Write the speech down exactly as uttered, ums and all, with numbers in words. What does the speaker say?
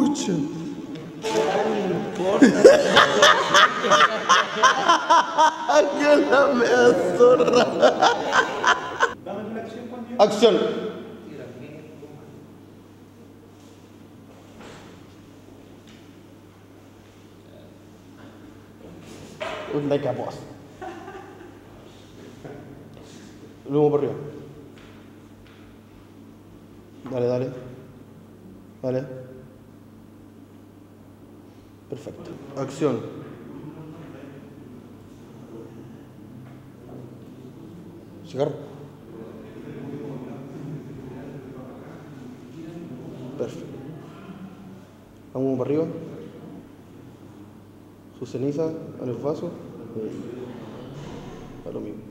chucha. ¡Qué la mea zorra! Acción. Un like a boss. Luego por arriba. Dale, dale. Dale. Perfecto. Acción. Cigarro. Perfecto. Vamos para arriba. Su ceniza en el vaso. A lo mismo.